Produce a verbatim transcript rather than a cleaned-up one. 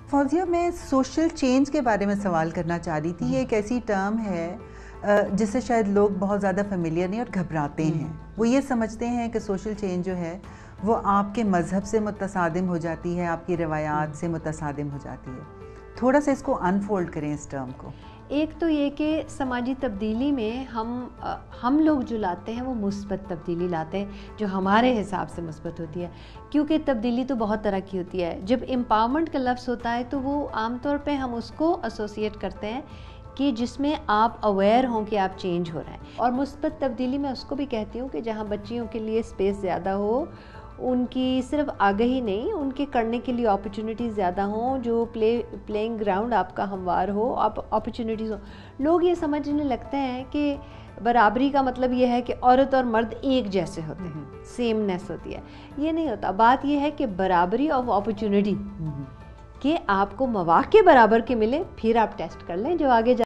فوزیہ، میں social change کے بارے میں سوال کرنا چاہ رہی تھی. یہ ایک ایسی ٹرم ہے جس سے شاید لوگ بہت زیادہ فیملیئر نہیں اور گھبراتے ہیں. وہ یہ سمجھتے ہیں کہ سوشل چینج جو ہے وہ آپ کے مذہب سے متصادم ہو جاتی ہے، آپ کی روایات سے متصادم ہو جاتی ہے. تھوڑا سا اس کو انفولڈ کریں اس ٹرم کو. ایک تو یہ کہ سماجی تبدیلی میں ہم ہم لوگ جو لاتے ہیں وہ مثبت تبدیلی لاتے ہیں جو ہمارے حساب سے مثبت ہوتی ہے، کیونکہ تبدیلی تو بہت طرح کی ہوتی ہے. جب امپاورمنٹ کا لفظ ہوتا ہے تو وہ عام طور پہ ہم اس کو ایسوسیٹ کرتے ہیں کہ جس میں آپ اویئر ہوں کہ آپ چینج ہو رہے ہیں. اور مثبت تبدیلی میں اس کو بھی کہتی ہوں کہ جہاں بچیوں کے لیے اسپیس زیادہ ہو، ان کی صرف آگہی نہیں، ان کے کرنے کے لیے اپرچونیٹیز زیادہ ہوں، جو پلے پلینگ گراؤنڈ آپ کا ہموار ہو، آپ اپرچونیٹیز ہوں. لوگ یہ سمجھنے لگتے ہیں کہ برابری کا مطلب یہ ہے کہ عورت اور مرد ایک جیسے ہوتے ہیں، سیم نیس ہوتی ہے. یہ نہیں ہوتا. بات یہ ہے کہ برابری آف اپرچونیٹی، کہ آپ کو مواقع برابر کے ملے، پھر آپ ٹیسٹ کر لیں جو آگے جا